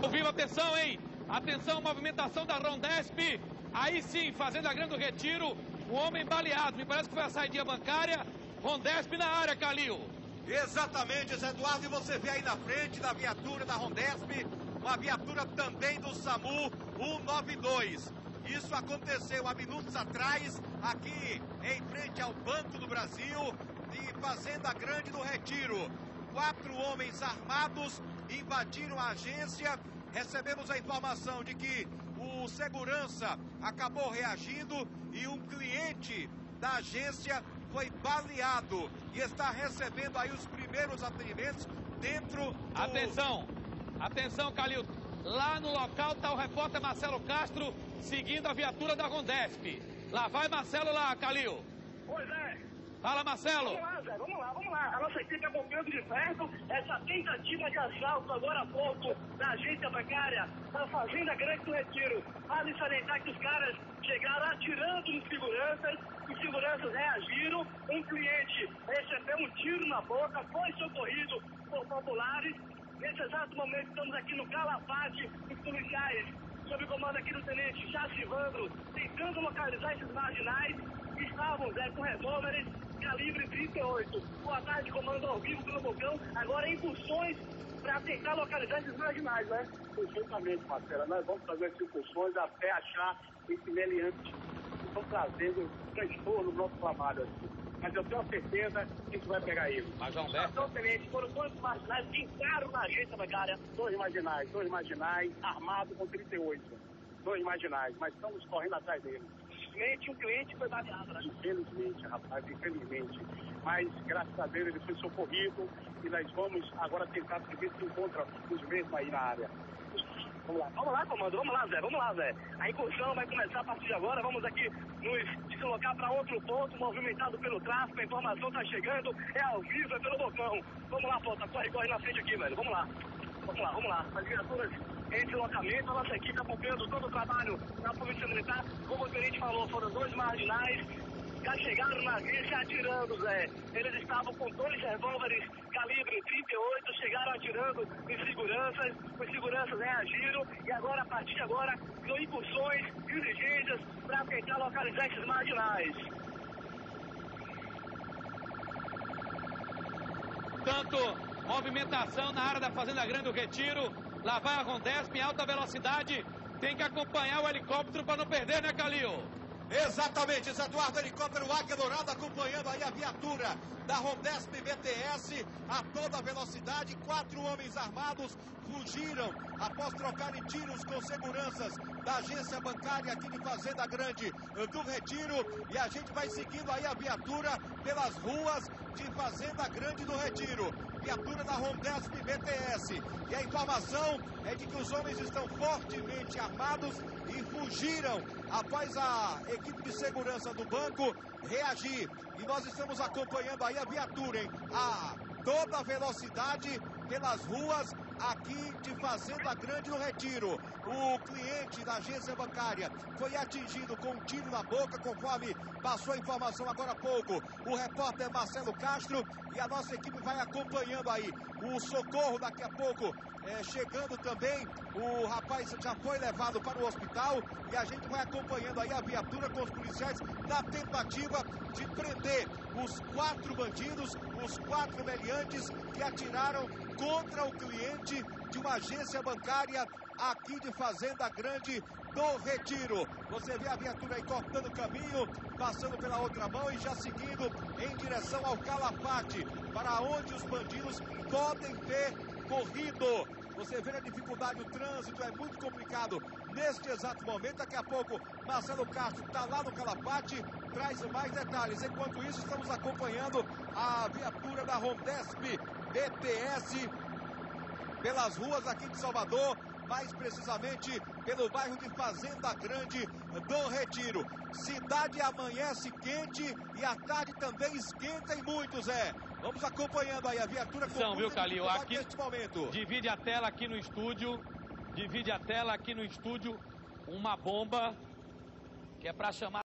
Viva, atenção, hein? Atenção, movimentação da Rondesp. Aí sim, Fazenda Grande do Retiro, um homem baleado. Me parece que foi a saidinha bancária. Rondesp na área, Calil. Exatamente, Zé Eduardo. E você vê aí na frente da viatura da Rondesp, uma viatura também do SAMU 192. Isso aconteceu há minutos atrás, aqui em frente ao Banco do Brasil, de Fazenda Grande do Retiro. 4 homens armados invadiram a agência. Recebemos a informação de que o segurança acabou reagindo e um cliente da agência foi baleado e está recebendo aí os primeiros atendimentos dentro do... Atenção, Calil. Lá no local está o repórter Marcelo Castro seguindo a viatura da Rondesp. Lá vai Marcelo lá, Calil. Pois é. Fala, Marcelo. Vamos lá, Zé, vamos lá. A nossa equipe acompanhando de perto essa tentativa de assalto agora há pouco da agência bancária da Fazenda Grande do Retiro. Vale salientar que os caras chegaram atirando nos seguranças, os seguranças reagiram, um cliente recebeu um tiro na boca, foi socorrido por populares. Nesse exato momento estamos aqui no Calafate, os policiais, sob o comando aqui do tenente Chacivandro, tentando localizar esses marginais que estavam, Zé, com revólveres calibre 38. Boa tarde, comando ao vivo pelo Bocão, agora em funções para tentar localizar esses marginais, né? Perfeitamente, Marcela. Nós vamos fazer as incursões até achar esse meliante que estão trazendo transtorno no nosso trabalho aqui. Mas eu tenho a certeza que a gente vai pegar ele. Major Humberto. Então, tenente, foram quantos marginais que entraram na agência bancária? Dois marginais, armados com 38. 2 marginais, mas estamos correndo atrás deles. Infelizmente, um cliente foi baleado, né? Infelizmente, rapaz, infelizmente. Mas, graças a Deus, ele foi socorrido e nós vamos agora tentar ver se encontra os mesmos aí na área. Vamos lá, comando, vamos lá, Zé. A incursão vai começar a partir de agora. Vamos aqui nos deslocar para outro ponto, movimentado pelo tráfego. A informação está chegando, é ao vivo, é pelo Bocão. Vamos lá, Ponta, corre na frente aqui, velho. Vamos lá. As viaturas em deslocamento, a nossa equipe acompanhando todo o trabalho da Polícia Militar. Como o tenente falou, foram 2 marginais. Já chegaram na agência atirando, Zé. Eles estavam com 2 revólveres calibre 38, chegaram atirando em seguranças, os seguranças reagiram e agora, a partir de agora, são incursões, diligências para tentar localizar esses marginais. Tanto movimentação na área da Fazenda Grande do Retiro. Lá vai a Rondesp em alta velocidade. Tem que acompanhar o helicóptero para não perder, né, Calil? Exatamente, Zé Eduardo, helicóptero Águia Dourada acompanhando aí a viatura da Rondesp BTS a toda velocidade. 4 homens armados fugiram após trocarem tiros com seguranças da agência bancária aqui de Fazenda Grande do Retiro. E a gente vai seguindo aí a viatura pelas ruas de Fazenda Grande do Retiro. Viatura da Rondesp BTS. E a informação é de que os homens estão fortemente armados e fugiram após a equipe de segurança do banco reagir. E nós estamos acompanhando aí a viatura, hein? A toda velocidade pelas ruas aqui de Fazenda Grande do Retiro. O cliente da agência bancária foi atingido com um tiro na boca, conforme passou a informação agora há pouco o repórter Marcelo Castro, e a nossa equipe vai acompanhando aí o socorro daqui a pouco. Chegando também, o rapaz já foi levado para o hospital e a gente vai acompanhando aí a viatura com os policiais na tentativa de prender os 4 bandidos, os 4 meliantes que atiraram contra o cliente de uma agência bancária aqui de Fazenda Grande do Retiro. Você vê a viatura aí cortando o caminho, passando pela outra mão e já seguindo em direção ao Calafate, para onde os bandidos podem ter corrido. Você vê a dificuldade, o trânsito é muito complicado neste exato momento. Daqui a pouco Marcelo Castro está lá no Calafate, traz mais detalhes. Enquanto isso, estamos acompanhando a viatura da Rondesp BTS pelas ruas aqui de Salvador, mais precisamente pelo bairro de Fazenda Grande do Retiro. Cidade amanhece quente e à tarde também esquenta e muito, Zé. Vamos acompanhando aí a viatura com Viu, Calil? Aqui, neste momento. Divide a tela aqui no estúdio, uma bomba que é para chamar